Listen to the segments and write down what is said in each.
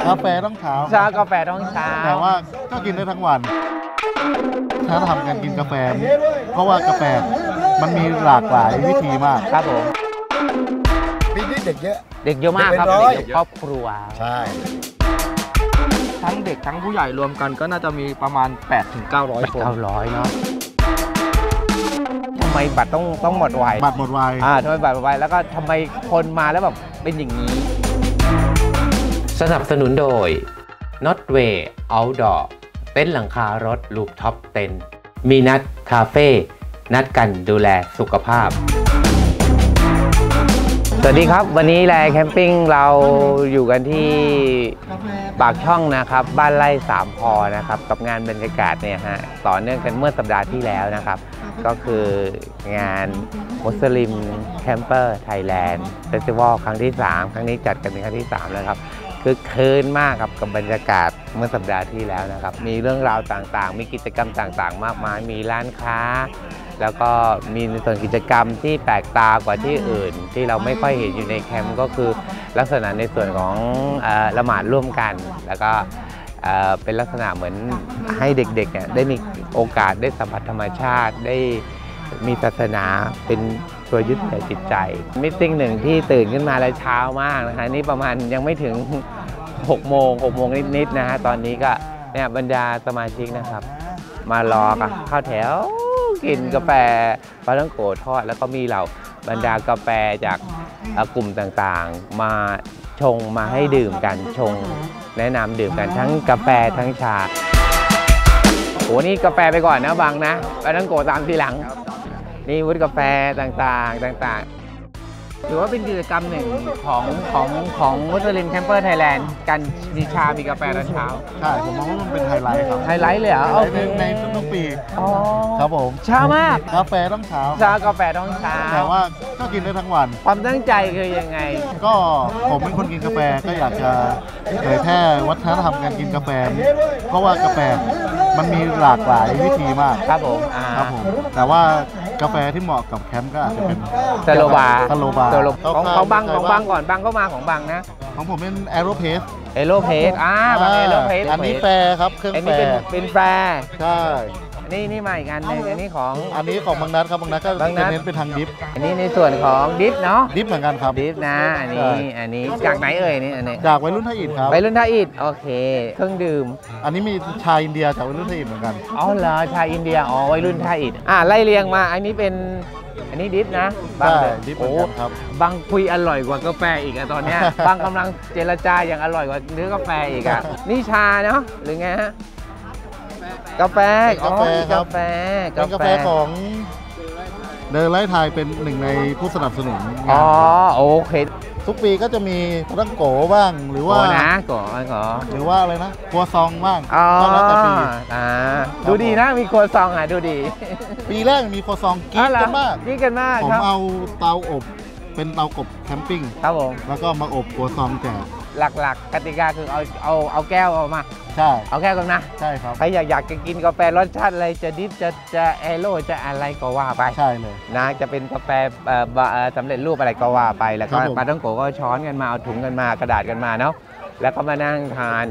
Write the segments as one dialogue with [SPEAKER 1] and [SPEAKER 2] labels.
[SPEAKER 1] กาแฟต้องเช้ากาแฟต้องเช้าแต่ว่าก็กินได้ทั้งวันถ้าทำการกินกาแฟเพราะว่ากาแฟมันมีหลากหลายวิธีมาก
[SPEAKER 2] ครับผม
[SPEAKER 3] ปีนี้เด็กเย
[SPEAKER 2] อะมากครับเด็กครอบครัว
[SPEAKER 3] ใช่
[SPEAKER 4] ทั้งเด็กทั้งผู้ใหญ่รวมกันก็น่าจะมีประมาณ 800-900 คน
[SPEAKER 2] 900เนาะทำไมบัตรต้องหมดไว
[SPEAKER 1] บัตรหมดไว
[SPEAKER 2] ทำไมบัตรหมดไวแล้วก็ทำไมคนมาแล้วแบบเป็นอย่างนี้สนับสนุนโดย Notway Outdoor เต็นท์หลังคารถลูฟท็อปเต็นท์มีนัดคาเฟ่นัดกันดูแลสุขภาพสวัสดีครับวันนี้แลแคมปิ้งเราอยู่กันที่ปากช่องนะครับบ้านไร่สามพอนะครับกับงานบรรยากาศเนี่ยฮะต่อเนื่องกันเมื่อสัปดาห์ที่แล้วนะครับก็คืองานมุสลิมแคมเปอร์ไทยแลนด์เฟสติวัลครั้งที่3ครั้งนี้จัดกันเป็นครั้งที่3แล้วครับคือคืนมากครับกับบรรยากาศเมื่อสัปดาห์ที่แล้วนะครับมีเรื่องราวต่างๆมีกิจกรรมต่างๆมากมายมีร้านค้าแล้วก็มีในส่วนกิจกรรมที่แปลกตากว่าที่อื่นที่เราไม่ค่อยเห็นอยู่ในแคมป์ก็คือลักษณะในส่วนของละหมาดร่วมกันแล้วก็เป็นลักษณะเหมือนให้เด็กๆเนี่ยได้มีโอกาสได้สัมผัสธรรมชาติได้มีศาสนาเป็นตัวยึดเหนี่ยวจิตใจมิทติ้งหนึ่งที่ตื่นขึ้นมาแล้วเช้ามากนะคะนี่ประมาณยังไม่ถึง6 โมงนิดๆนะฮะตอนนี้ก็เนี่ยบรรดาสมาชิกนะครับมารอกันเข้าแถวกินกาแฟปลาท่องโกทอดแล้วก็มีเหล่าบรรดากาแฟจากกลุ่มต่างๆมาชงมาให้ดื่มกันชงแนะนำดื่มกันทั้งกาแฟทั้งชาโหนี่กาแฟไปก่อนนะบังนะปลาท่องโกตามทีหลังนี่วุ้นกาแฟต่างถือว่าเป็นกิจกรรมหนึ่งของมุสลิมแคมเปอร์ไทยแลนด์กันมีชามีกาแฟตอนเช้า
[SPEAKER 1] ใช่ผมมองว่ามันเป็นไฮไลท์ครับ
[SPEAKER 2] ไฮไลท์เลยเหรอ
[SPEAKER 1] ในทุกปีครับผม
[SPEAKER 2] เช้ามาก
[SPEAKER 1] กาแฟต้องเช้าก
[SPEAKER 2] าแฟต้องเช้า
[SPEAKER 1] แต่ว่าก็กินได้ทั้งวัน
[SPEAKER 2] ความตั้งใจคือยังไง
[SPEAKER 1] ก็ผมเป็นคนกินกาแฟก็อยากจะเผยแพร่วัฒนธรรมการกินกาแฟเพราะว่ากาแฟมันมีหลากหลายวิธีมาก
[SPEAKER 2] ครับผม
[SPEAKER 1] แต่ว่ากาแฟที่เหมาะกับแคมป์ก็อาจจะเป็น
[SPEAKER 2] สโลบาร์ของบังก่อนบังก็มาของบังนะ
[SPEAKER 1] ของผมเป็นแอโรเพส
[SPEAKER 2] บังแอโรเพส
[SPEAKER 1] อันนี้แฟร์ครับเครื่องแฟร์
[SPEAKER 2] เป็นแฟร์
[SPEAKER 1] ใช่
[SPEAKER 2] นี่มาอีกอันนึงอันนี้ของ
[SPEAKER 1] บางนัดครับบางนัดก็จะเน้นเป็นทางดิฟ
[SPEAKER 2] อันนี้ในส่วนของดิฟเนาะ
[SPEAKER 1] ดิฟเหมือนกันครับ
[SPEAKER 2] ดิฟนะอันนี้จากไหนเอ่ยนี่อันนี้
[SPEAKER 1] จากวัยรุ่นท่าอิฐครับ
[SPEAKER 2] วัยรุ่นท่าอิฐโอเคเครื่องดื่ม
[SPEAKER 1] อันนี้มีชาอินเดียจากวัยรุ่นท่าอิฐเหมือนกัน
[SPEAKER 2] อ๋อเหรอชาอินเดียวัยรุ่นท่าอิฐไล่เรียงมาอันนี้ดิฟนะ
[SPEAKER 1] ใช่ดิฟเหมือนกันครับ
[SPEAKER 2] บางคุยอร่อยกว่ากาแฟอีกอะตอนเนี้ยบางกำลังเจรจาอย่างอร่อยกว่าเนื้อกาแฟอีกอะนี่ชาเนาะหรือไงฮะกาแฟ
[SPEAKER 1] ของเดินไล่ไทยเป็นหนึ่งในผู้สนับสนุน
[SPEAKER 2] โอเค
[SPEAKER 1] ทุกปีก็จะมีปลาท่องโกบ้างหรือว่าหรือว่าอะไรนะครัวซองบ้างก็แล้วแต่ปี
[SPEAKER 2] ดูดีนะมีครัวซองดูดี
[SPEAKER 1] ปีแรกมีครัวซองกิ๊กกันมากผมเอาเตาอบเป็นเตากบแคมปิ้ง
[SPEAKER 2] ครับผม
[SPEAKER 1] แล้วก็มาอบครัวซองแจก
[SPEAKER 2] หลักกติกาคือเอาแก้วออกมา
[SPEAKER 1] ใช่
[SPEAKER 2] เอาแก้วกันนะ
[SPEAKER 1] ใช่ครับ
[SPEAKER 2] ใครอยากจะกินกาแฟรสชาติอะไรจะดิฟจะแอโร่จะอะไรก็ว่าไป
[SPEAKER 1] ใช่เลย
[SPEAKER 2] นะจะเป็นกาแฟสำเร็จรูปอะไรก็ว่าไปแล้วก็ปลาท่องโกก็ช้อนกันมาเอาถุงกันมากระดาษกันมาเนาะแล้วก็มานั่งทาน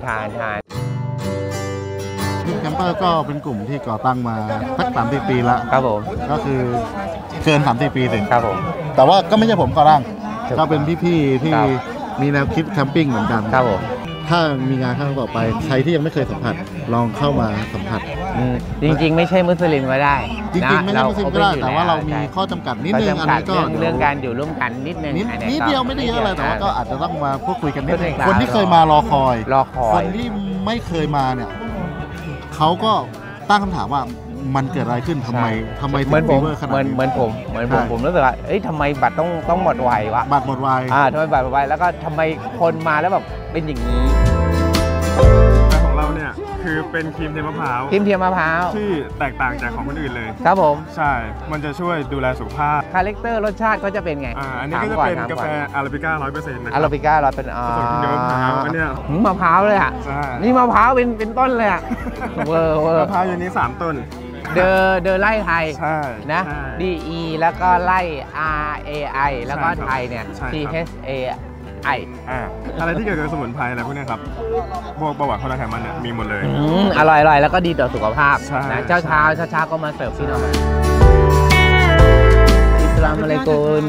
[SPEAKER 1] แคมเปอร์ก็เป็นกลุ่มที่ก่อตั้งมาสัก30 ปีแล้ว
[SPEAKER 2] ครับผม
[SPEAKER 1] ก็คือเกิน30 ปีถึง
[SPEAKER 2] ครับผม
[SPEAKER 1] แต่ว่าก็ไม่ใช่ผมก่อตั้งก็เป็นพี่ๆที่มีแนวคิดแคมปิ้งเหมือนกัน
[SPEAKER 2] ครับผม
[SPEAKER 1] ถ้ามีงานครั้งต่อไปใครที่ยังไม่เคยสัมผัสลองเข้ามาสัมผัส
[SPEAKER 2] จริงๆไม่ใช่มุสลิมก็ได้
[SPEAKER 1] จริงๆไม่ใช่มุสลิมก็ได้แต่ว่าเรามีข้อจำกัดนิดนึงอันนี้ก็
[SPEAKER 2] เรื่องการอยู่ร่วมกันนิดนึง
[SPEAKER 1] นิดเดียวไม่ได้เยอะอะไรแต่ว่าก็อาจจะต้องมาพูดคุยกันนิดนึงคนที่เคยมารอคอยคนที่ไม่เคยมาเนี่ยเขาก็ตั้งคำถามว่ามันเกิดอะไรขึ้นทำไมถึงฟีเวอร์ขนาดนี้
[SPEAKER 2] เหมือนผมรู้สึกว่าทำไมบัตรต้องหมดไววะ
[SPEAKER 1] บัตรหมดไว
[SPEAKER 2] ทำไมบัตรหมดไวแล้วก็ทำไมคนมาแล้วแบบเป็นอย่างนี้
[SPEAKER 4] ของเราเนี่ยคือเป็นครีมเทียมมะพร้าวที่แตกต่างจากของคนอื่นเลย
[SPEAKER 2] ครับผม
[SPEAKER 4] ใช่มันจะช่วยดูแลสุขภาพ
[SPEAKER 2] คาแรคเตอร์รสชาติก็จะเป็นไง
[SPEAKER 4] อันนี้ก็จะเป็นกาแฟอาราบิก้า 100%นะ
[SPEAKER 2] อาราบิก้า100%เป็น
[SPEAKER 4] ผสมเนื้อมะพร้าวอันนี้
[SPEAKER 2] มะพร้าวเลยอ่ะนี่มะพร้าวเป็นต้นเลยอ่ะ
[SPEAKER 4] มะพร้าวอย่างนี้3 ต้น
[SPEAKER 2] เดอไล่ไทยนะ DE แล้วก็ไล่ RAI แล้วก็ไทยเนี่ย THA
[SPEAKER 4] อะไรที่เกี่ยวกับสมุนไพรอะไรพวกนี้ครับพวกประวัติของไขมันเนี่ยมีหมดเลย
[SPEAKER 2] อร่อยๆแล้วก็ดีต่อสุขภาพ
[SPEAKER 4] นะ
[SPEAKER 2] เช้าก็มาเสิร์ฟพี่น้องอิสลามอะไรกุล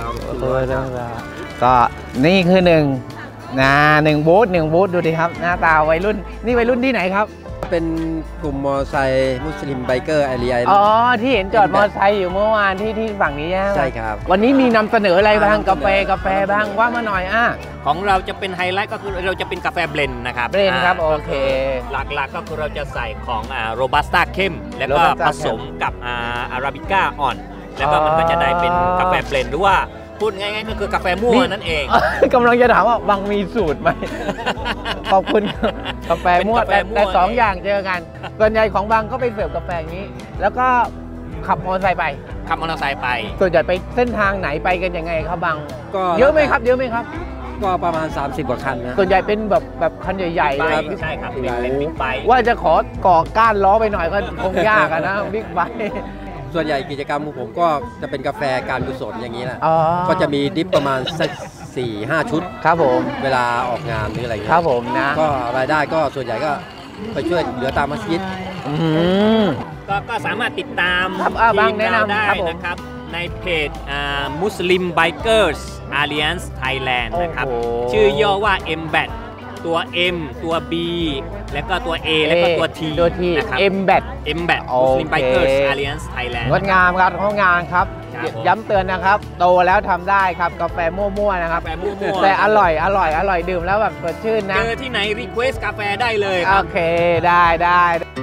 [SPEAKER 2] ก็นี่คือหนึ่งบูธดูดิครับหน้าตาวัยรุ่นนี่วัยรุ่นที่ไหนครับ
[SPEAKER 5] เป็นกลุ่มมอไซค์มุสลิมไบเกอร์แอเรีย
[SPEAKER 2] ที่เห็นจอดมอไซค์อยู่เมื่อวานที่ฝั่งนี้
[SPEAKER 5] ใช่ครับ
[SPEAKER 2] วันนี้มีนำเสนออะไรบ้างกาแฟบ้างว่ามาหน่อย
[SPEAKER 6] ของเราจะเป็นไฮไลท์ก็คือเราจะเป็นกาแฟเบลนด์นะครับ
[SPEAKER 2] เบลนด์ครับโอเค
[SPEAKER 6] หลักๆก็คือเราจะใส่ของโรบัสต้าเข้มแล้วก็ผสมกับอาราบิก้าอ่อนแล้วก็มันก็จะได้เป็นกาแฟเบลนด์หรือว่าพูดง่ายๆก็คือกาแฟมั่วนั่นเอง
[SPEAKER 2] กำลังจะถามว่าบางมีสูตรไหมขอบคุณกาแฟมั่วแต่2 อย่างเจอกันส่วนใหญ่ของบางก็ไปเสิร์ฟกาแฟอย่างนี้ แล้วก็ขับมอเตอร์ไซค์ไปส่วนใหญ่ไปเส้นทางไหนไปกันยังไงครับบาง
[SPEAKER 5] ก็
[SPEAKER 2] เยอะไหมครับ
[SPEAKER 5] ก็ประมาณ30 กว่าคันนะ
[SPEAKER 2] ส่วนใหญ่เป็นแบบคันใหญ่ๆเลย
[SPEAKER 6] ใช่ครับเป็นบิ๊กไบค์
[SPEAKER 2] ว่าจะขอก่อก้านล้อไปหน่อยก็คงยากนะบิ๊กไบค์
[SPEAKER 5] ส่วนใหญ่กิจกรรมของผมก็จะเป็นกาแฟการกุศลอย่างนี้แหละก็จะมีดิฟประมาณสัก 4-5 ชุด
[SPEAKER 2] ครับผม
[SPEAKER 5] เวลาออกงานหรืออะไรเงี้ย
[SPEAKER 2] ครับผมนะ
[SPEAKER 5] ก็รายได้ก็ส่วนใหญ่ก็ไปช่วยเหลือตามมัสยิด
[SPEAKER 6] ก็สามารถติดตาม
[SPEAKER 2] ทีมเรา
[SPEAKER 6] ได้นะครับในเพจMuslim Bikers Alliance Thailand นะครับชื่อย่อว่า MBAT ตัว M ตัว B แล้วก็ตัว A แล้วก็ตัว T
[SPEAKER 2] นะครับ MBAT
[SPEAKER 6] Muslim Bikers Alliance Thailand
[SPEAKER 2] งดงามครับงดงามครับย้ำเตือนนะครับโตแล้วทำได้ครับกาแฟมั่วๆนะครับแต่อร่อยดื่มแล้วแบบสดชื่นนะ
[SPEAKER 6] เจอที่ไหนรีเควสกาแฟได้เลย
[SPEAKER 2] โอเคได้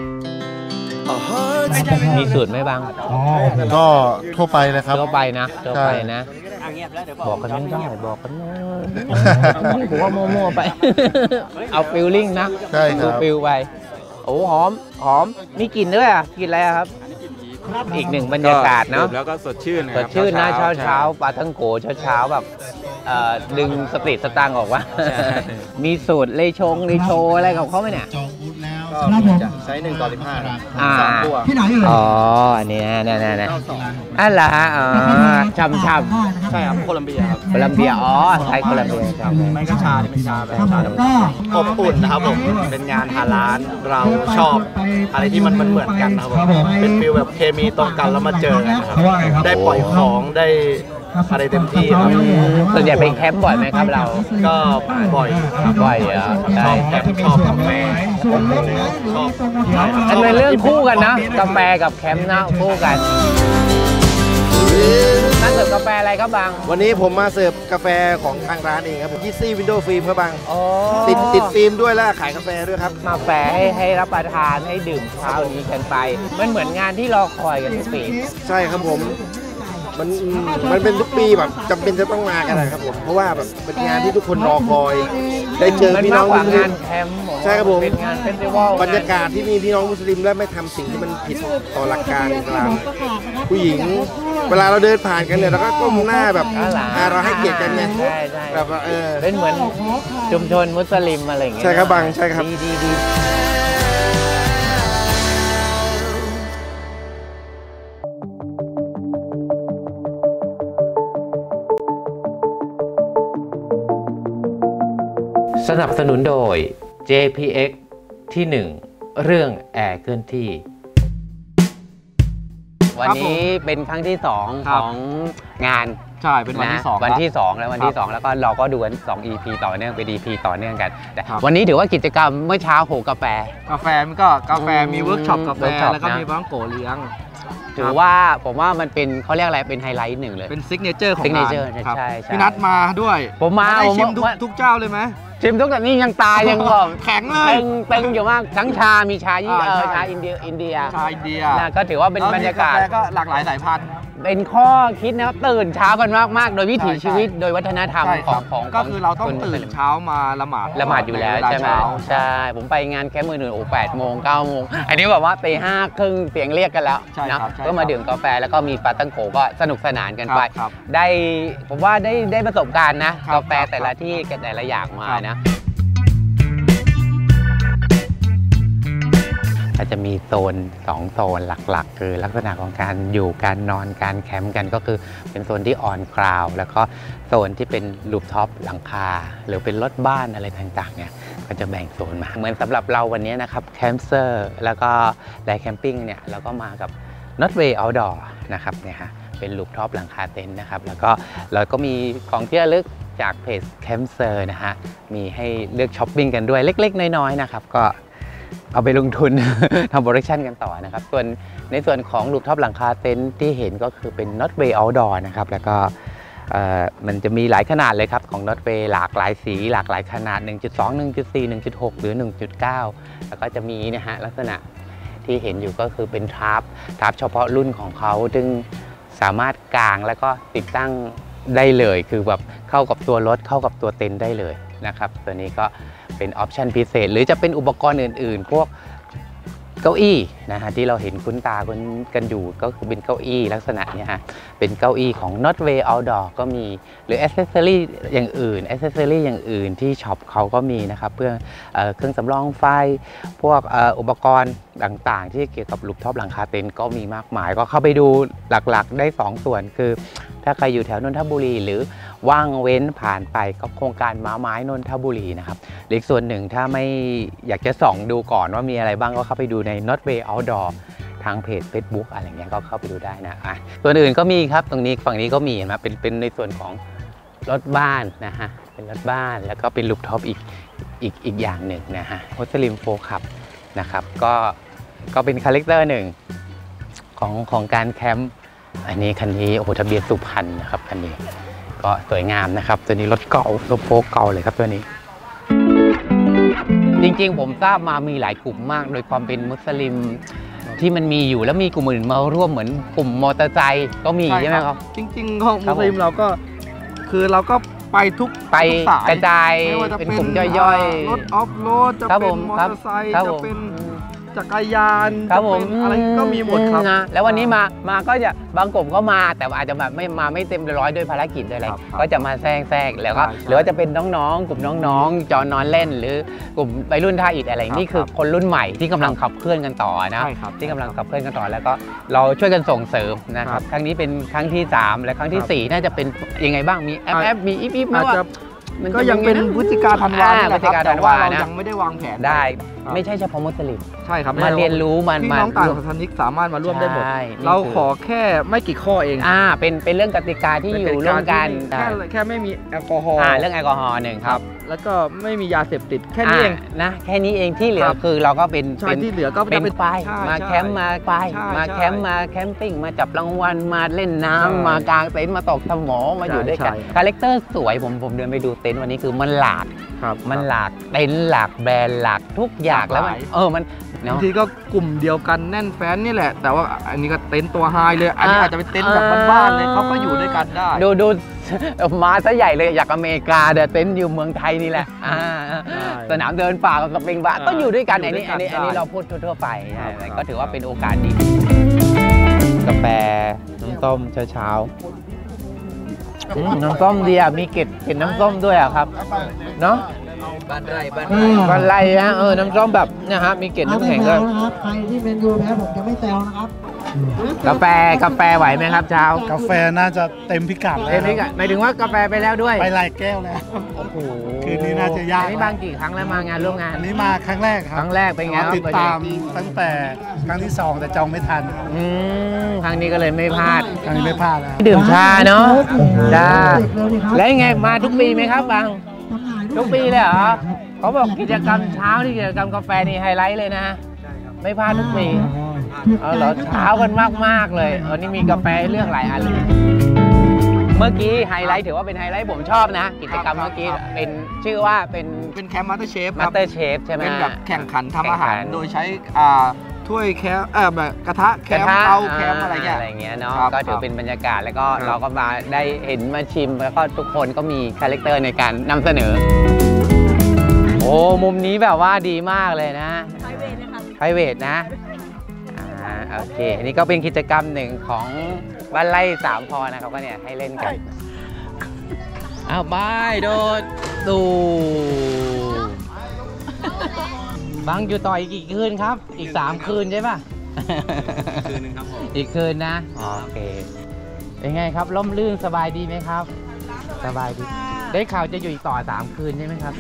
[SPEAKER 2] มีสูตรไหมบาง
[SPEAKER 1] ก็ทั่วไปเลยครับ
[SPEAKER 2] ทั่วไปนะบอกกันไม่ได้บอกกันผมว่ามั่วๆไปเอาฟิลลิ่งนะ
[SPEAKER 1] ใช่ครับ
[SPEAKER 2] ฟิลไปโอ้หอมมีกลิ่นด้วยกลิ่นอะไรครับอีกหนึ่งบรรยากาศเนาะ
[SPEAKER 4] แล้วก็สดชื่น
[SPEAKER 2] นะเช้าปลาทั้งโกเช้าแบบดึงสติสตังออกว่ามีสูตรเลโชอะไรกับเขาไหมเนี่ย
[SPEAKER 3] ก็จะใช้1:15นะ2 ตัว
[SPEAKER 2] ที่ไหนอันนี้เนี่ยอะไรช่ำ
[SPEAKER 3] ใช่ครับโคลัมเบียครับ
[SPEAKER 2] ไทยโคลัมเบีย
[SPEAKER 3] ไม่ก็ชาที่เป็นชาแบบชาอบอุ่นนะครับผมเป็นงานฮาลาลเราชอบอะไรที่มันเหมือนกันนะครับผมเป็นฟิลแบบเคมีตรงกันแล้วมาเจอกันนะครับได้ปล่อยของได้อะไรเต็มที่ครับ
[SPEAKER 2] ส่วนใหญ่ไปแคมป์บ่อยไหมครับเรา
[SPEAKER 3] ก็บ่อย
[SPEAKER 2] ชอบ
[SPEAKER 3] แคมป์ชอบกาแฟชอบ
[SPEAKER 2] อันเป็นเรื่องคู่กันนะกาแฟกับแคมป์นะคู่กันมาเสิร์ฟกาแฟอะไรครับบาง
[SPEAKER 3] วันนี้ผมมาเสิร์ฟกาแฟของทางร้านเองครับยี่ซี่วินโดว์ฟิล์มครับบางติดฟิล์มด้วยแล้วขายกาแฟด้วยครับ
[SPEAKER 2] มาแฝให้รับประทานให้ดื่มเช้านี้กันไปมันเหมือนงานที่รอคอยกันทุกปี
[SPEAKER 3] ใช่ครับผมมันเป็นทุกปีแบบจำเป็นจะต้องมากันนะครับผมเพราะว่าแบบเป็นงานที่ทุกคนรอคอยได้เจอพี่น้องมุสลิมใช่ครับผม
[SPEAKER 2] เป็นงานเฟสติวัล
[SPEAKER 3] บรรยากาศที่มีพี่น้องมุสลิมและไม่ทำสิ่งที่มันผิดต่อหลักการอิสลามผู้หญิงเวลาเราเดินผ่านกันเนี่ยเราก็ก้มหน้าแบบเราให้เกียรติกันไงแบบ
[SPEAKER 2] เป็นเหมือนชุมชนมุสลิมอะไรอย่างเงี้ย
[SPEAKER 3] ใช่ครับบังใช่ครับ
[SPEAKER 2] ดีสนับสนุนโดย JPX ที่ 1 เรื่องแอร์เคลื่อนที่วันนี้เป็นครั้งที่2ของงาน
[SPEAKER 3] ใช่เป็นวันที่2
[SPEAKER 2] วันที่2แล้วแล้วก็เราก็ดูกัน2 EP ต่อเนื่องเป็น EP ต่อเนื่องกันแต่วันนี้ถือว่ากิจกรรมเมื่อเช้าโหกาแฟ
[SPEAKER 3] มันก็กาแฟมีเวิร์กช็อปกาแฟแล้วก็มีบ้างโกเลี้ยง
[SPEAKER 2] ถือว่าผมว่ามันเป็นเขาเรียกอะไรเป็นไฮไลท์หนึ่งเลย
[SPEAKER 3] เป็นซิกเนเจอร์ของ
[SPEAKER 2] ร้านใช่
[SPEAKER 3] พี่นัทมาด้วย
[SPEAKER 2] ผมมา
[SPEAKER 3] ชิมทุกเจ้าเลยไหม
[SPEAKER 2] ชิมทุกแต่นี่ยังตายยังแบบ
[SPEAKER 3] แข็งเลย
[SPEAKER 2] เต็งอยู่มากทั้งชามีชาอินเดียนะก็ถือว่าเป็นบรรยากาศ
[SPEAKER 3] ก็หลากหลายสายพันธุ์
[SPEAKER 2] เป็นข้อคิดนะครับตื่นเช้ากันมากๆโดยวิถีชีวิตโดยวัฒนธรรมของ
[SPEAKER 3] ก็คือเราต้องตื่นเช้ามาละหมาด
[SPEAKER 2] อยู่แล้วใช่ไหมใช่ผมไปงานแคมป์มือหนึ่ง8 โมง 9 โมงอันนี้แบบว่าตี 5 ครึ่งเสียงเรียกกันแล้วนะก็มาดื่มกาแฟแล้วก็มีปาตั้งโขก็สนุกสนานกันไปได้ผมว่าได้ประสบการณ์นะกาแฟแต่ละที่แต่ละอย่างมานะก็จะมีโซน2โซนหลักๆคือลักษณะของการอยู่การนอนการแคมป์กันก็คือเป็นโซนที่ออนกราวแล้วก็โซนที่เป็นรูฟท็อปหลังคาหรือเป็นรถบ้านอะไรต่างๆเนี่ยก็จะแบ่งโซนมาเหมือนสำหรับเราวันนี้นะครับแคมป์เซอร์แล้วก็ไลฟ์แคมปิ้งเนี่ยเราก็มากับ Notway Outdoor นะครับเนี่ยฮะเป็นรูฟท็อปหลังคาเต็นท์นะครับแล้วก็เราก็มีของที่ระลึกจากเพจแคมป์เซอร์นะฮะมีให้เลือกช้อปปิ้งกันด้วยเล็กๆน้อยๆนะครับก็เอาไปลงทุน ทำโปรดักชันกันต่อนะครับส่วนในส่วนของรูฟท็อปหลังคาเต็นท์ที่เห็นก็คือเป็น Notway Outdoor นะครับแล้วก็มันจะมีหลายขนาดเลยครับของ Notway หลากหลายสีหลากหลายขนาด 1.2 1.4 1.6 หรือ 1.9 แล้วก็จะมีนะฮะลักษณะที่เห็นอยู่ก็คือเป็นทาร์ปเฉพาะรุ่นของเขาซึ่งสามารถกางแล้วก็ติดตั้งได้เลยคือแบบเข้ากับตัวรถเข้ากับตัวเต็นท์ได้เลยนะครับตัวนี้ก็เป็นออปชันพิเศษหรือจะเป็นอุปกรณ์อื่นๆพวกเก้าอี้นะฮะที่เราเห็นคุ้นตากันอยู่ก็คือเป็นเก้าอี้ลักษณะนี้ฮะเป็นเก้าอี้ของ Notway Outdoor ก็มีหรือ accessory อย่างอื่นที่ช็อปเขาก็มีนะครับเพื่อเครื่องสำรองไฟพวกอุปกรณ์ต่างๆที่เกี่ยวกับรูฟท็อปหลังคาเต็นท์ก็มีมากมายก็เข้าไปดูหลักๆได้2ส่วนคือถ้าใครอยู่แถวนนทบุรีหรือว่างเว้นผ่านไปก็โครงการม้าไม้นนทบุรีนะครับอีกส่วนหนึ่งถ้าไม่อยากจะส่องดูก่อนว่ามีอะไรบ้างก็เข้าไปดูใน Notway Outdoor ทางเพจ Facebook อะไรเงี้ยก็เข้าไปดูได้นะส่วนอื่นก็มีครับตรงนี้ฝั่งนี้ก็มีนะเป็นในส่วนของรถบ้านนะฮะเป็นรถบ้านแล้วก็เป็นรูฟท็อปอีกอย่างหนึ่งนะฮะโฮสลิมโฟคับนะครับก็เป็นคาแรคเตอร์หนึ่งของการแคมป์อันนี้คันนี้โอ้โหทะเบียนสุพรรณนะครับคันนี้ก็สวยงามนะครับตัวนี้รถเก่ารถโฟล์คเก่าเลยครับตัวนี้จริงๆผมทราบมามีหลายกลุ่มมากโดยความเป็นมุสลิมที่มันมีอยู่แล้วมีกลุ่มอื่นมาร่วมเหมือนกลุ่มมอเตอร์ไซค์ก็มีใช่ไหมครับ
[SPEAKER 3] จริงๆของมุสลิมเราก็คือเราก็ไปทุกสาย
[SPEAKER 2] กระจายเป็นกลุ่มย่อย
[SPEAKER 3] ๆรถออฟโรดจะเป็นมอเตอร์ไซค์จะเป็นจักรยานจะเป็นอะไรก็มีหมดครับ
[SPEAKER 2] นะแล้ววันนี้มาก็จะบางกลุ่มก็มาแต่อาจจะแบบไม่เต็มร้อยด้วยภารกิจด้วยอะไรก็จะมาแทรกแล้วก็หรือว่าจะเป็นน้องๆกลุ่มน้องๆจอนอนเล่นหรือกลุ่มวัยรุ่นท่าอิฐอะไรนี่คือคนรุ่นใหม่ที่กำลังขับเคลื่อนกันต่อนะที่กำลังขับเคลื่อนกันต่อแล้วก็เราช่วยกันส่งเสริมนะครับครั้งนี้เป็นครั้งที่3และครั้งที่4น่าจะเป็นยังไงบ้างมีแอปมีอีฟไหมว่า
[SPEAKER 3] ก็ยังเป็นพฤศจิกาธันวานะครับแต่ว่าเรายังไม่ได้วางแผน
[SPEAKER 2] ได้ไม่ใช่เฉพาะมุสลิม
[SPEAKER 3] ใช่ครับ
[SPEAKER 2] มาเรียนรู้
[SPEAKER 3] พี่น้องต่างศาสนิกสามารถมาร่วมได้หมดเราขอแค่ไม่กี่ข้อเอง
[SPEAKER 2] เป็นเรื่องกติกาที่อยู่ร่วมกัน
[SPEAKER 3] แค่ไม่มีแอลกอฮอล์
[SPEAKER 2] เรื่องแอลกอฮอล์หนึ่งครับ
[SPEAKER 3] แล้วก็ไม่มียาเสพติดแค่นี้เอง
[SPEAKER 2] นะแค่นี้เองที่เหลือคือเราก็เป็น
[SPEAKER 3] ที่เหลือก็
[SPEAKER 2] เป็นไปมาแคมป์มาไปมาแคมป์มาแคมปิ้งมาจับรางวัลมาเล่นน้ำมากางเต็นท์มาตกสมอมาอยู่ด้วยกันคาแรคเตอร์สวยผมเดินไปดูเต็นท์วันนี้คือมันหลากเต็นท์หลากแบรนด์หลากทุกอย่างแล้วมัน
[SPEAKER 3] บางทีก็กลุ่มเดียวกันแน่นแฟ้นนี่แหละแต่ว่าอันนี้ก็เต็นท์ตัวไฮเลยอันนี้อาจจะเป็นเต็นท์แบบบ้านๆเลยเขาก็อยู่ด้วยกันได้
[SPEAKER 2] ดูมาซะใหญ่เลยอยากอเมริกาเดี๋ยวเต็นท์อยู่เมืองไทยนี่แหละสนามเดินป่ากับเป็นบ้านก็อยู่ด้วยกันอันนี้เราพูดทั่วไปก็ถือว่าเป็นโอกาสดีกาแฟน้ำส้มเช้าน้ำส้มดีอ่ะมีเกล็ดน้ำส้มด้วยอ่ะครับเนาะ
[SPEAKER 5] บ้านไ
[SPEAKER 2] ร่ฮะน้ำส้มแบบนะฮะมีเกล็ดน้ำแข็งด้วย
[SPEAKER 7] ใครที่เป็นยูแพ้ผมจะไม่แซวนะครับ
[SPEAKER 2] กาแฟไหวไหมครับเช้าก
[SPEAKER 1] าแฟน่าจะเต็มพิกัดแล้ว
[SPEAKER 2] หมายถึงว่ากาแฟไปแล้วด้วย
[SPEAKER 1] ไปหลายแก้วแล้วโอ้โหคืนนี้น่าจะยาก
[SPEAKER 2] นี่บางกี่ครั้งแล้วมางานร่วมงาน
[SPEAKER 1] อันนี้มาครั้งแรกครับ
[SPEAKER 2] ครั้งแรกเป็นไง
[SPEAKER 1] ติดตามตั้งแต่ครั้งที่2แต่จองไม่ทัน
[SPEAKER 2] ครั้งนี้ก็เลยไม่พลาด
[SPEAKER 1] ครั้งนี้ไม่พลาดแล้ว
[SPEAKER 2] ดื่มชาเนาะจ้าแล้วยังไงมาทุกปีไหมครับบางทุกปีเลยเหรอเขาบอกกิจกรรมเช้าที่กิจกรรมกาแฟนี่ไฮไลท์เลยนะไม่พลาดทุกปีเหรอเช้ากันมากเลยนี่มีกาแฟเลือกหลายอันเมื่อกี้ไฮไลท์ถือว่าเป็นไฮไลท์ผมชอบนะกิจกรรมเมื่อกี้เป็นชื่อว่า
[SPEAKER 3] เป็นแคมป์มาสเตอร์เชฟ
[SPEAKER 2] ใช่ไหม
[SPEAKER 3] เป็นแบบแข่งขันทำอาหารโดยใช้ถ้วยแคมแบบกระทะแคมเตาแคมอะไร
[SPEAKER 2] เงี้ยเนาะก็ถือเป็นบรรยากาศแล้วก็เราก็มาได้เห็นมาชิมแล้วก็ทุกคนก็มีคาแรคเตอร์ในการนำเสนอโอ้มุมนี้แบบว่าดีมากเลยนะไพรเวทนะโอเคอันนี้ก็เป็นกิจกรรมหนึ่งของบ้านไร่3 พอนะครับก็เนี่ยให้เล่นกันบายโดดดูบางอยู่ต่ออีกกี่คืนครับอีก3 คืนใช่ป่ะ
[SPEAKER 5] คืนนึงครับผม
[SPEAKER 2] อีกคืนนะโอเคเป็นไงครับร่มรื่นสบายดีไหมครับสบายดีได้ข่าวจะอยู่อีกต่อ3 คืนใช่ไหมครับ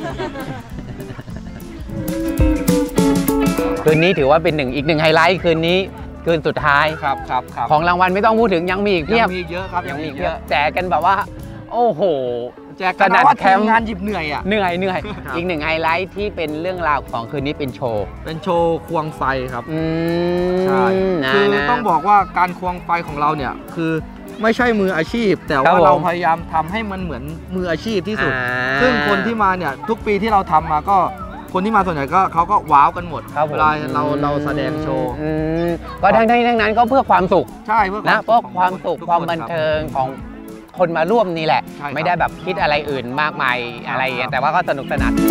[SPEAKER 2] คืนนี้ถือว่าเป็นอีกหนึ่งไฮไลท์คืนนี้คืนสุดท้าย
[SPEAKER 3] ครับ
[SPEAKER 2] ของรางวัลไม่ต้องพูดถึงยังมีอีกเพียบ
[SPEAKER 3] ยังมีเยอะครับ
[SPEAKER 2] ยังมีเยอะแจกกันแบบว่าโอ้โห
[SPEAKER 3] แจกกันว่าทีมงานหยิบเหนื่อย
[SPEAKER 2] เหนื่อยอีกหนึ่งไฮไลท์ที่เป็นเรื่องราวของคืนนี้เป็นโชว์
[SPEAKER 3] ควงไฟครับใช่คือต้องบอกว่าการควงไฟของเราเนี่ยคือไม่ใช่มืออาชีพแต่ว่าเราพยายามทำให้มันเหมือนมืออาชีพที่สุดซึ่งคนที่มาเนี่ยทุกปีที่เราทำมาก็คนที่มาส่วนใหญ่ก็เขาก็ว้าวกันหมดเวลาเราแสดงโชว์
[SPEAKER 2] ก็ทั้งนั้นก็เพื่อความสุข
[SPEAKER 3] ใช่เพื่อ
[SPEAKER 2] ความสุขความบันเทิงของคนมาร่วมนี่แหละไม่ได้แบบคิดอะไรอื่นมากมายอะไรอย่างแต่ว่าก็สนุกสนาน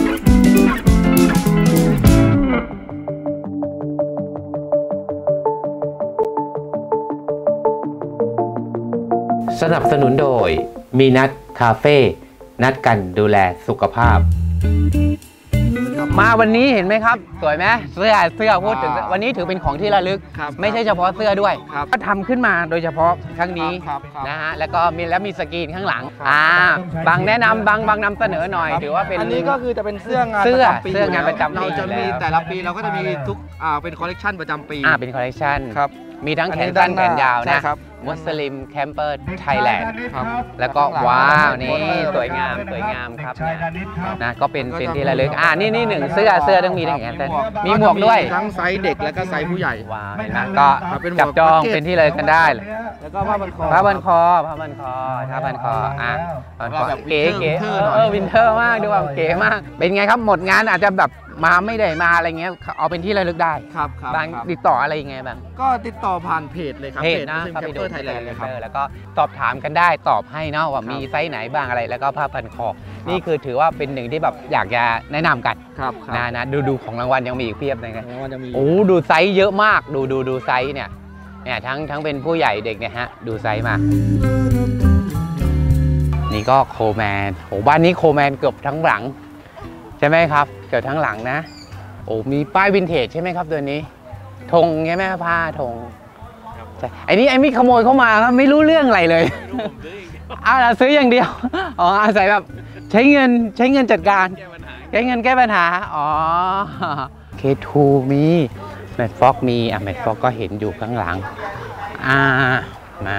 [SPEAKER 2] สนับสนุนโดยมีนัดคาเฟ่นัดกันดูแลสุขภาพมาวันนี้เห็นไหมครับสวยไหมเสื้อพูดถึงวันนี้ถือเป็นของที่ระลึกไม่ใช่เฉพาะเสื้อด้วยก็ทำขึ้นมาโดยเฉพาะครั้งนี้นะฮะแล้วก็มีสกรีนข้างหลังบางแนะนำบางนำเสนอหน่อยถือว่าเป็น
[SPEAKER 3] อันนี้ก็คือจะเป็นเสื้องาน
[SPEAKER 2] ประจำปี
[SPEAKER 3] เราจะมีแต่ละปีเราก็จะมีทุกเป็นคอลเลกชันประจำปี
[SPEAKER 2] เป็นคอลเลกชันมีทั้งแขนสั้นแขนยาวนะมุสลิมแคมเปอร์ไทยแลนด์แล้วก็ว้าวนี่สวยงามครับนะก็เป็นที่ระลึกนี่1เสื้อต้องมีทั้งแขนสั้นมีหมวกด้วย
[SPEAKER 3] ทั้งไซส์เด็กและก็ไซส์ผู้ใหญ่
[SPEAKER 2] ว้าวนะก็จับจองเป็นที่เลยกันได้
[SPEAKER 3] แล้วก็ผ้าพันคอ
[SPEAKER 2] เก๋วินเทอร์มากดูแบบเก๋มากเป็นไงครับหมดงานอาจจะแบบมาไม่ได้มาอะไรเงี้ยเอาเป็นที่ระลึกได้
[SPEAKER 3] ครับ
[SPEAKER 2] บางติดต่ออะไรยังไงบ้าง
[SPEAKER 3] ก็ติดต่อผ่านเพจเลยครับ
[SPEAKER 2] เพจนะแคมเปอร์ไทยแลนด์เลยครับแล้วก็สอบถามกันได้ตอบให้เนาะว่ามีไซส์ไหนบ้างอะไรแล้วก็ผ้าพันคอนี่คือถือว่าเป็นหนึ่งที่แบบอยากจะแนะนำกันนะดูของรางวัลยังมีอีกเพียบเลยครับโอ้ดูไซส์เยอะมากดูไซส์เนี่ยทั้งเป็นผู้ใหญ่เด็กเนี่ยฮะดูไซส์มานี่ก็โคแมนโอ้บ้านนี้โคแมนเกือบทั้งหลังใช่ไหมครับเกือบทั้งหลังนะโอ้มีป้ายวินเทจใช่ไหมครับตัวนี้ธงใช่ไหมผ้าธงใช่ไอ้นี่ขโมยเข้ามาครับไม่รู้เรื่องอะไรเลยซื้ออย่างเดียวอาศัยแบบใช้เงินจัดการใช้เงินแก้ปัญหาK2 มีแมทฟ็อกมีแมทฟ็อกก็เห็นอยู่ข้างหลังมา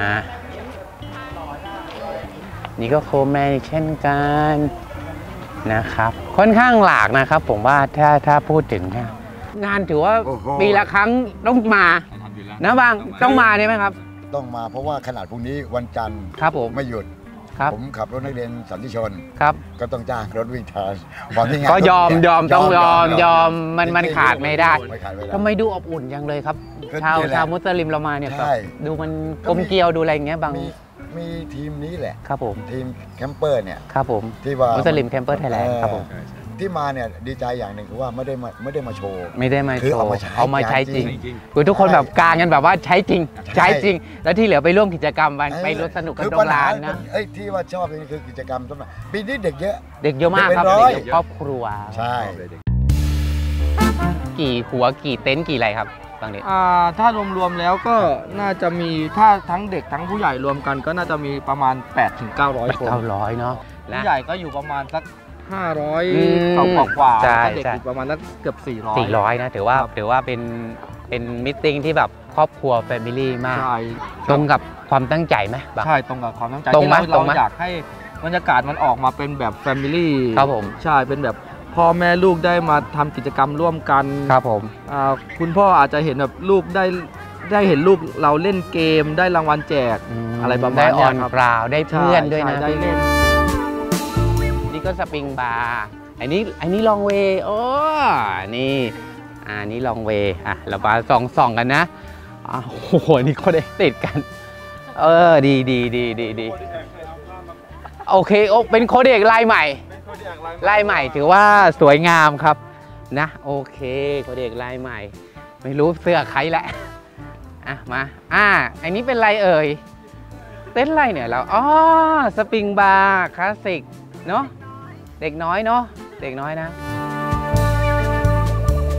[SPEAKER 2] นี่ก็โคแมนเช่นกันนะครับค่อนข้างหลากนะครับผมว่าถ้าพูดถึงงานถือว่าปีละครั้งต้องมานะบางต้องมาได้ไหมครับ
[SPEAKER 8] ต้องมาเพราะว่าขนาดพรุ่งนี้วันจันทร์
[SPEAKER 2] ครับผม
[SPEAKER 8] ไม่หยุดผมขับรถนักเรียนสันติชน
[SPEAKER 2] ครับ
[SPEAKER 8] ก็ต้องจ้างรถวิ่งทาง
[SPEAKER 2] ก็ยอมต้องยอมมันขาดไม่ได้ทำไมดูอบอุ่นจังเลยครับชาวมุสลิมเรามาเนี่ยดูมันกลมเกลียวดูอะไรอย่างเงี้ยบาง
[SPEAKER 8] มีทีมนี้แหละ
[SPEAKER 2] ครับผม
[SPEAKER 8] ทีมแคมเปอร์เนี่ย
[SPEAKER 2] ครับผม
[SPEAKER 8] ที่ว่า
[SPEAKER 2] มุสลิมแคมเปอร์ไทยแลนด์ครับผม
[SPEAKER 8] ที่มาเนี่ยดีใจอย่างหนึ่งคือว่าไม่ได้มาโชว์
[SPEAKER 2] คือเอามาใช้จริงคือทุกคนแบบกางกันแบบว่าใช้จริงแล้วที่เหลือไปร่วมกิจกรรมไปร่วมสนุกกันตรงร้านนะ
[SPEAKER 8] ที่ว่าชอบนี่คือกิจกรรมสมัยปีนี้เด็กเยอะ
[SPEAKER 2] มากครับเด็กครอบครัว
[SPEAKER 8] ใช่
[SPEAKER 2] กี่หัวกี่เต็นท์กี่ไรครับบางเด็ก
[SPEAKER 3] ถ้ารวมแล้วก็น่าจะมีถ้าทั้งเด็กทั้งผู้ใหญ่รวมกันก็น่าจะมีประมาณ 8-900 คน
[SPEAKER 2] 900เนาะ
[SPEAKER 3] ผู้ใหญ่ก็อยู่ประมาณสัก500กว่าเด็กอยู่ประมาณสักเกือบ400
[SPEAKER 2] นะถือว่าเป็นมิทติ้งที่แบบครอบครัวแฟมิลี่มากตรงกับความตั้งใจไหม
[SPEAKER 3] ใช่ตรงกับความตั้งใจที่เราอยากให้บรรยากาศมันออกมาเป็นแบบแฟมิลี่
[SPEAKER 2] ครับผม
[SPEAKER 3] ใช่เป็นแบบพ่อแม่ลูกได้มาทำกิจกรรมร่วมกัน
[SPEAKER 2] ครับผม
[SPEAKER 3] คุณพ่ออาจจะเห็นแบบลูกได้เห็นลูกเราเล่นเกมได้รางวัลแจกอะไรประมาณนี้
[SPEAKER 2] ครับได้ออนกราวได้เพื่อนด้วยนะ
[SPEAKER 3] ได้เล่น
[SPEAKER 2] นี่ก็สปริงบาร์อันนี้ลองเวย์นี่นี่ลองเวย์เรามาส่องกันนะโอ้โหนี่เขาได้ติดกันดีโอเคเป็นโคเด็กลายใหม่ถือว่าสวยงามครับนะโอเคโคเด็กลายใหม่ไม่รู้เสื้อใครแหละมาอันนี้เป็นลายเอ่ยเต้นไรเนี่ยเราสปริงบาร์คลาสสิกเนาะเด็กน้อยนะ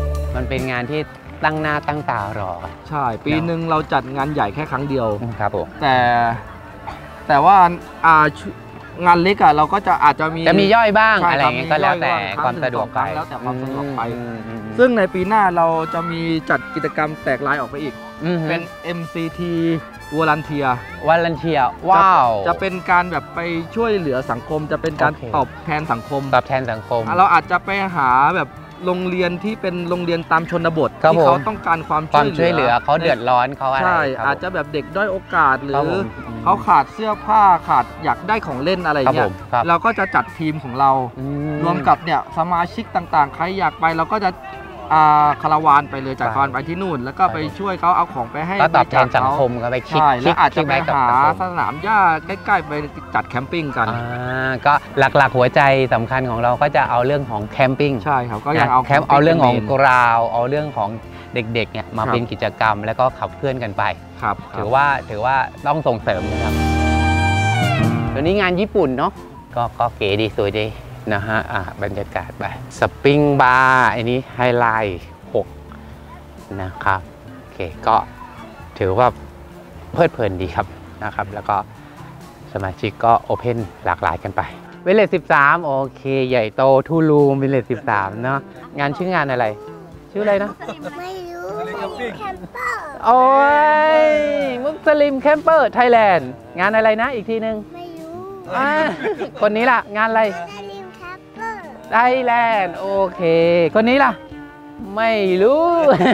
[SPEAKER 2] มันเป็นงานที่ตั้งหน้าตั้งตารอ
[SPEAKER 3] ใช่ปีหนึ่งเราจัดงานใหญ่แค่ครั้งเดียว
[SPEAKER 2] ครับผม
[SPEAKER 3] แต่ว่างานเล็กเราก็อาจจะ
[SPEAKER 2] มีย่อยบ้างอะไรอย่างเงี้ยก็แล้วแต่ความสะดวกไป
[SPEAKER 3] แล้วแต่ความสะดวกไปซึ่งในปีหน้าเราจะมีจัดกิจกรรมแตกลายออกไปอีกเป็น MCT Volunteer
[SPEAKER 2] ว้าว
[SPEAKER 3] จะเป็นการแบบไปช่วยเหลือสังคมจะเป็นการตอบแทนสังคมเราอาจจะไปหาแบบโรงเรียนที่เป็นโรงเรียนตามชนบทที่เขาต้องการความช่วยเหลือ
[SPEAKER 2] เขาเดือดร้อนเขาอะไร
[SPEAKER 3] ใช่อาจจะแบบเด็กด้อยโอกาสหรือเขาขาดเสื้อผ้าขาดอยากได้ของเล่นอะไรเงี้ยเราก็จะจัดทีมของเรารวมกับเนี่ยสมาชิกต่างๆใครอยากไปเราก็จะคาราวานไปเลยจากคาราวานไปที่นู่นแล้วก็ไปช่วยเขาเอาของไปให้
[SPEAKER 2] ก็ตอบแทนสังคมก็ไปคิด
[SPEAKER 3] แล้วอาจจะไปหาสนามหญ้าใกล้ๆไปจัดแคมปิ้งกัน
[SPEAKER 2] ก็หลักๆหัวใจสำคัญของเราก็จะเอาเรื่องของแคมปิ้ง
[SPEAKER 3] ใช่ครับก็ยัง
[SPEAKER 2] เอาเรื่องของกราวเอาเรื่องของเด็กๆเนี่ยมาเป็นกิจกรรมแล้วก็ขับเคลื่อนกันไป
[SPEAKER 3] ครับ
[SPEAKER 2] ถือว่าต้องส่งเสริมนะครับตัวนี้งานญี่ปุ่นเนาะก็เก๋ดีสวยดีนะฮะบรรยากาศไปสปริงบาร์อันนี้ไฮไลท์6นะครับโอเคก็ถือว่าเพลิดเพลินดีครับนะครับแล้วก็สมาชิกก็โอเพนหลากหลายกันไปวิลเลจ13โอเคใหญ่โตทูลูมวิลเลจ13เนาะงานชื่องานอะไรชื่ออะไรนะ
[SPEAKER 9] ไม่รู้แคมเปอร์
[SPEAKER 2] โอ้ยมุสลิมแคมเปอร์ไทยแลนด์งานอะไรนะอีกทีนึง
[SPEAKER 9] ไม่รู้
[SPEAKER 2] คนนี้ล่ะงานอะไรไทยแลนด์โอเคคนนี้ล่ะไม่รู้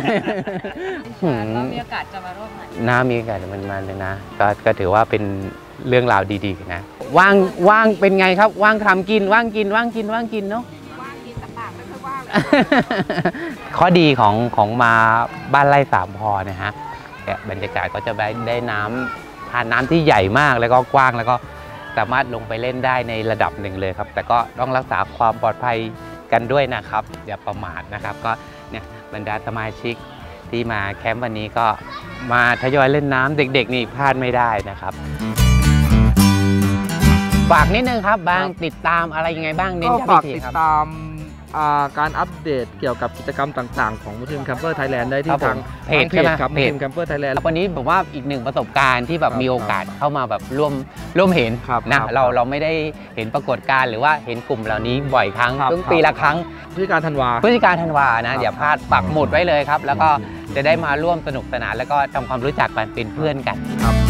[SPEAKER 10] มีโอกาสจะมาร่วมงาน
[SPEAKER 2] มีโอกาสมันมาเลยนะก็ถือว่าเป็นเรื่องราวดีๆนะว่างเป็นไงครับว่างทำกินว่างกินเนาะว่างกินแต่ปากไม่ค่อยว่างข้อดีของมาบ้านไร่สามพอนะฮะบรรยากาศก็จะได้ทานน้ำที่ใหญ่มากแล้วก็กว้างแล้วก็สามารถลงไปเล่นได้ในระดับหนึ่งเลยครับแต่ก็ต้องรักษาความปลอดภัยกันด้วยนะครับอย่าประมาทนะครับก็เนี่ยบรรดาสมาชิกที่มาแคมป์วันนี้ก็มาทยอยเล่นน้ำเด็กๆนี่พลาดไม่ได้นะครับฝากนิดนึงครับบางติดตามอะไรยังไงบ้างเน้นย้ำอีกทีครับ
[SPEAKER 3] ติดตามการอัปเดตเกี่ยวกับกิจกรรมต่างๆของมุสลิมแคมเปอร์ไทยแลนด์ได้ที่ทาง
[SPEAKER 2] เพจครับ
[SPEAKER 3] มุสลิมแคมเปอร์ไทยแลนด์
[SPEAKER 2] วันนี้ผมว่าอีกหนึ่งประสบการณ์ที่แบบมีโอกาสเข้ามาแบบร่วมเห็นนะเราไม่ได้เห็นปรากฏการณ์หรือว่าเห็นกลุ่มเหล่านี้บ่อยครั้งทุกปีละครั้ง
[SPEAKER 3] พฤศจิกาธั
[SPEAKER 2] นวานะอย่าพลาดปักหมุดไว้เลยครับแล้วก็จะได้มาร่วมสนุกสนานแล้วก็ทำความรู้จักกันเป็นเพื่อนกัน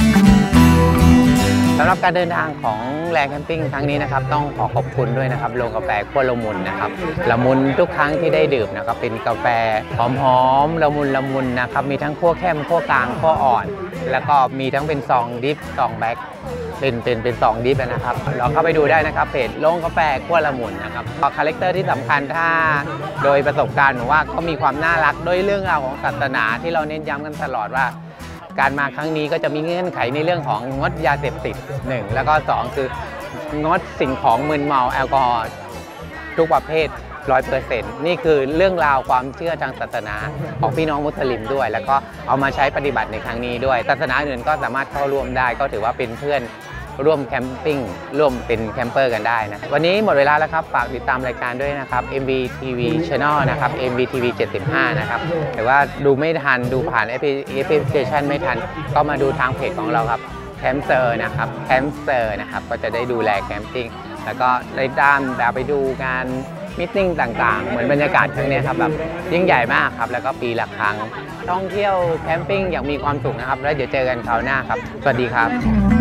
[SPEAKER 2] สำหรับการเดินทางของแลแคมปิ้งครั้งนี้นะครับต้องขอบคุณด้วยนะครับโรงกาแฟขั้วละมุนนะครับละมุนทุกครั้งที่ได้ดื่มนะครับเป็นกาแฟหอมๆละมุนนะครับมีทั้งขั้วเข้มขั้วกลางขั้วอ่อนแล้วก็มีทั้งเป็นซองดิฟซองแบ็คเป็นซองดิฟนะครับลองเข้าไปดูได้นะครับเพจโรงกาแฟขั้วละมุนนะครับคาแรคเตอร์ที่สำคัญถ้าโดยประสบการณ์ผมว่าก็มีความน่ารักด้วยเรื่องราวของศาสนาที่เราเน้นย้ำกันตลอดว่าการมาครั้งนี้ก็จะมีเงื่อนไขในเรื่องของงดยาเสพติด1แล้วก็2คืองดสิ่งของมึนเมาแอลกอฮอล์ทุกประเภท 100% นี่คือเรื่องราวความเชื่อทางศาสนาของพี่น้องมุสลิมด้วยแล้วก็เอามาใช้ปฏิบัติในครั้งนี้ด้วยศาสนาอื่นก็สามารถเข้าร่วมได้ก็ถือว่าเป็นเพื่อนร่วมแคมปิ้งร่วมเป็นแคมเปอร์กันได้นะวันนี้หมดเวลาแล้วครับฝากติดตามรายการด้วยนะครับ MVTV Channel นะครับ MVTV 75นะครับแต่ว่าดูไม่ทันดูผ่านแอปพลิเคชันไม่ทันก็มาดูทางเพจของเราครับแคมเซอร์นะครับก็จะได้ดูแลแคมปิ้งแล้วก็ได้ตามแบบไปดูงานมิทติ้งต่างๆเหมือนบรรยากาศครั้งนี้ครับแบบยิ่งใหญ่มากครับแล้วก็ปีละครั้งท่องเที่ยวแคมปิ้งอย่างมีความสุขนะครับแล้วเดี๋ยวเจอกันคราวหน้าครับสวัสดีครับ